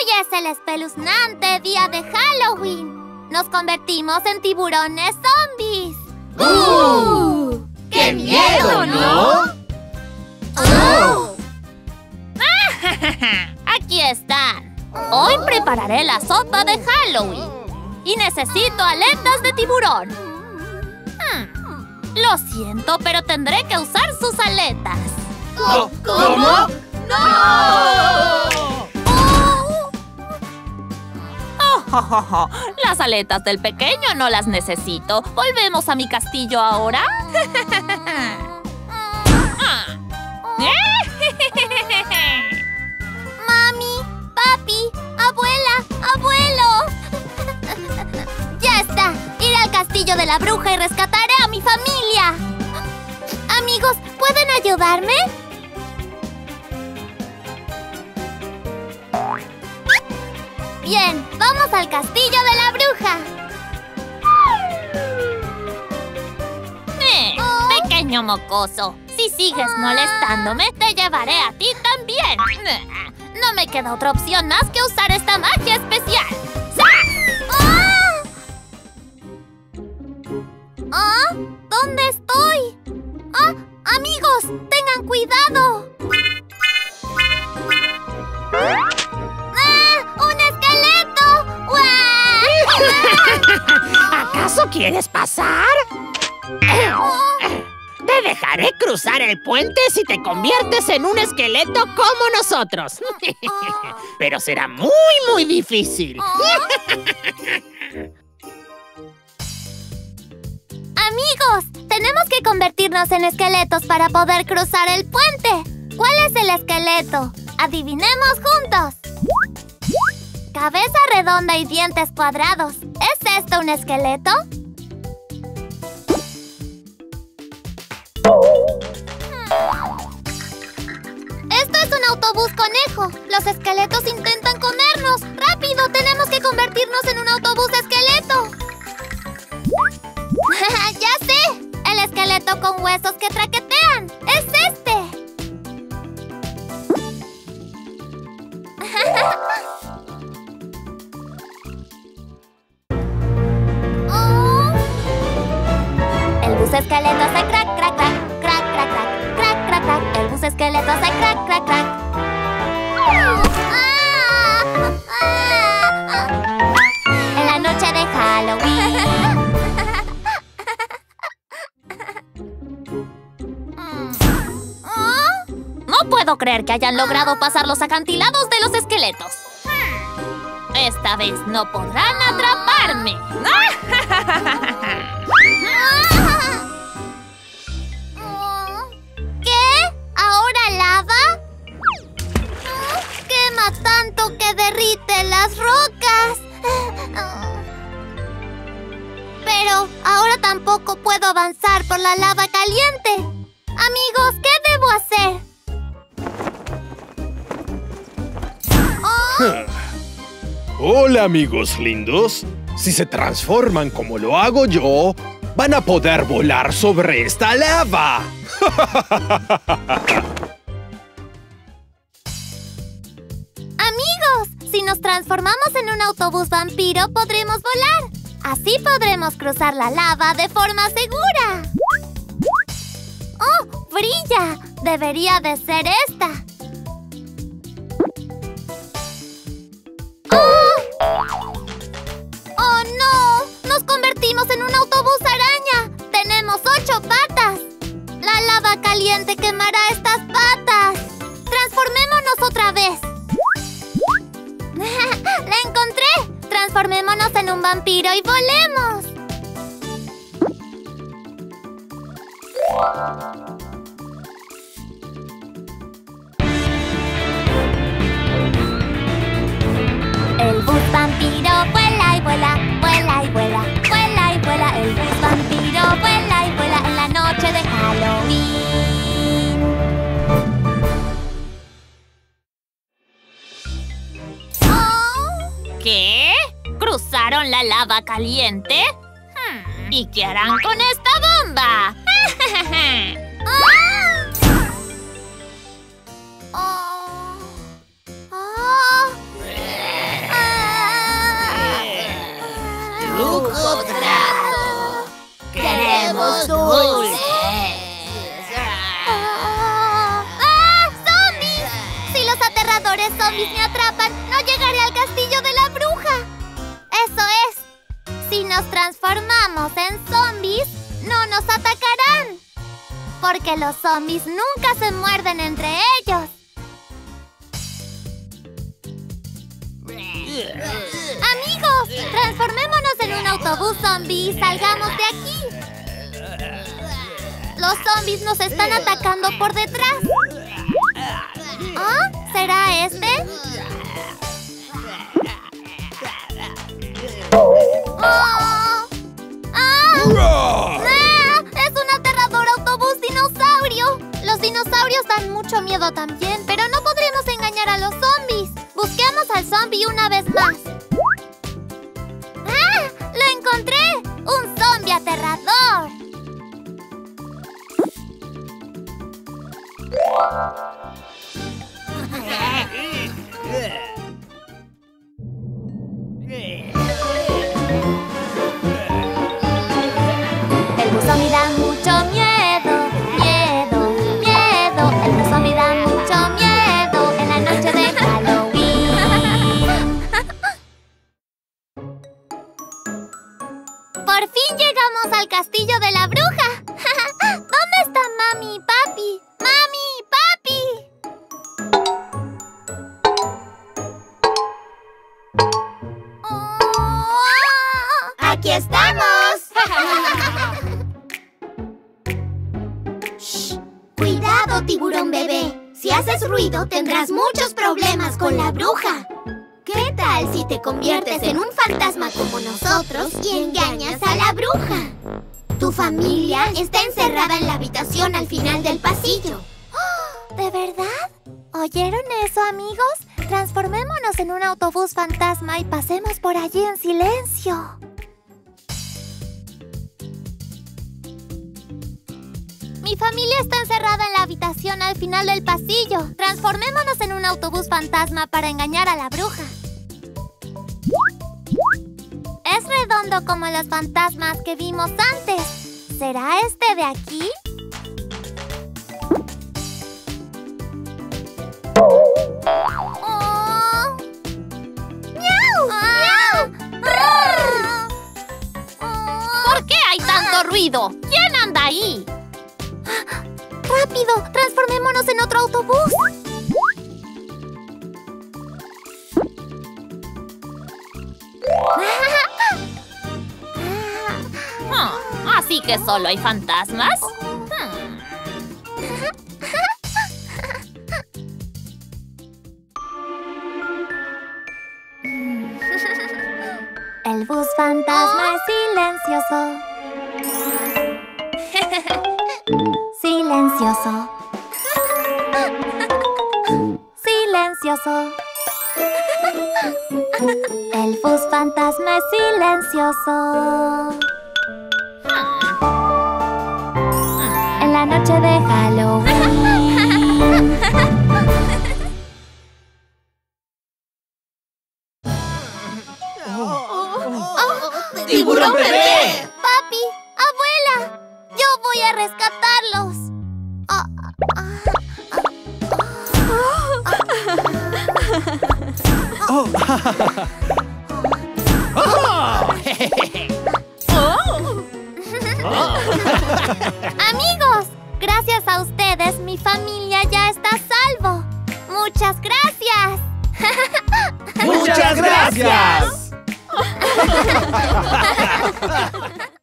Hoy es el espeluznante día de Halloween. Nos convertimos en tiburones zombies. ¡Qué miedo, ¿no? ¡Oh! Aquí están. Hoy prepararé la sopa de Halloween. Y necesito aletas de tiburón. Lo siento, pero tendré que usar sus aletas. ¿Cómo? ¡No! Las aletas del pequeño no las necesito. ¿Volvemos a mi castillo ahora? Mami, papi, abuela, abuelo. Ya está. Iré al castillo de la bruja y rescataré a mi familia. Amigos, ¿pueden ayudarme? Bien, vamos al castillo de la bruja. Pequeño mocoso, si sigues molestándome, te llevaré a ti también. No me queda otra opción más que usar esta magia especial. ¿Dónde estoy? Amigos, tengan cuidado. ¡Un esqueleto! ¿Acaso quieres pasar? Te dejaré cruzar el puente si te conviertes en un esqueleto como nosotros. Pero será muy difícil. Amigos, tenemos que convertirnos en esqueletos para poder cruzar el puente. ¿Cuál es el esqueleto? Adivinemos juntos. Cabeza redonda y dientes cuadrados. ¿Es esto un esqueleto? Esto es un autobús conejo. Los esqueletos intentan comernos. ¡Rápido! Tenemos que convertirnos en un autobús esqueleto. ¡Ya sé! El esqueleto con huesos que traquetean. ¡Es este! El bus esqueleto hace crack, crack, crack, crack, crack, crack, crack, crack, crack. El bus esqueleto hace crack, crack, crack. En la noche de Halloween. No puedo creer que hayan logrado pasar los acantilados de los esqueletos. Esta vez no podrán atraparme. ¿Qué? ¿Ahora lava? Quema tanto que derrite las rocas. Pero ahora tampoco puedo avanzar por la lava caliente. Amigos, ¿qué debo hacer? Hola, amigos lindos. Si se transforman como lo hago yo, van a poder volar sobre esta lava. Amigos, si nos transformamos en un autobús vampiro, podremos volar. Así podremos cruzar la lava de forma segura. ¡Oh! ¡Brilla! Debería de ser esta. ¡Oh, no! ¡Nos convertimos en un autobús araña! ¡Tenemos 8 patas! La lava caliente quemará estas patas. ¡Transformémonos otra vez! ¡La encontré! ¡Transformémonos en un vampiro y volemos! El bus vampiro vuela y vuela, vuela y vuela, vuela y vuela. El bus vampiro vuela y vuela en la noche de Halloween. ¿Qué? ¿Cruzaron la lava caliente? ¿Y qué harán con esta bomba? aterradores zombies me atrapan, no llegaré al castillo de la bruja. Eso es. Si nos transformamos en zombies, no nos atacarán. Porque los zombies nunca se muerden entre ellos. Amigos, transformémonos en un autobús zombie y salgamos de aquí. Los zombies nos están atacando por detrás. ¿Ah? ¿Será este? ¡Oh! ¡Ah! ¡Ah! ¡Es un aterrador autobús dinosaurio! Los dinosaurios dan mucho miedo también, pero no podremos engañar a los zombies. Busquemos al zombie una vez más. ¡Ah! ¡Lo encontré! ¡Un zombie aterrador! El bus zombie da mucho miedo, miedo, miedo. El bus zombie da mucho miedo en la noche de Halloween. Por fin llegamos al castillo de la bruja. ¿Dónde están mami y papi? ¡Mami y papi! ¡Aquí estamos! Shh. ¡Cuidado, tiburón bebé! Si haces ruido, tendrás muchos problemas con la bruja. ¿Qué tal si te conviertes en un fantasma como nosotros y engañas a la bruja? Tu familia está encerrada en la habitación al final del pasillo. ¿De verdad? ¿Oyeron eso, amigos? Transformémonos en un autobús fantasma y pasemos por allí en silencio. Mi familia está encerrada en la habitación al final del pasillo. Transformémonos en un autobús fantasma para engañar a la bruja. Es redondo como los fantasmas que vimos antes. ¿Será este de aquí? ¡Oh! ¡Miau! ¡Miau! ¿Por qué hay tanto ruido? ¿Quién anda ahí? ¡Rápido! ¡Transformémonos en otro autobús! ¿Así que solo hay fantasmas? El bus fantasma es silencioso. Silencioso. Silencioso. El bus fantasma es silencioso. En la noche de Halloween. ¡Tiburón bebé! ¡Papi! ¡Abuela! ¡Yo voy a rescatarlos! Amigos, gracias a ustedes mi familia ya está a salvo. ¡Muchas gracias! ¡Muchas gracias!